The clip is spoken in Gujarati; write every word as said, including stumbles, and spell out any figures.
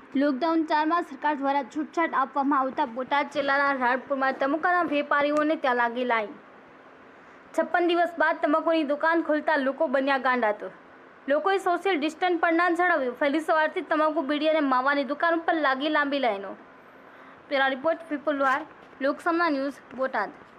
લોકડાઉન ચારમાં સરકાર દ્વારા છૂટછાટ આપવામાં આવતા બોટાદ જિલ્લાના રાણપુરમાં તમાકુના વેપારીઓને ત્યાં લાગી લાઈન। છપ્પન દિવસ બાદ તમાકુની દુકાન ખોલતા લોકો બન્યા ગાંડા। તો લોકોએ સોશિયલ ડિસ્ટન્સ પણ ના જણાવ્યું। વહેલી સવારથી તમાકુ બીડી અને માવાની દુકાન ઉપર લાગી લાંબી લાઈનો। પેલા રિપોર્ટ વિપુલ વાર, લોકસમના ન્યૂઝ, બોટાદ।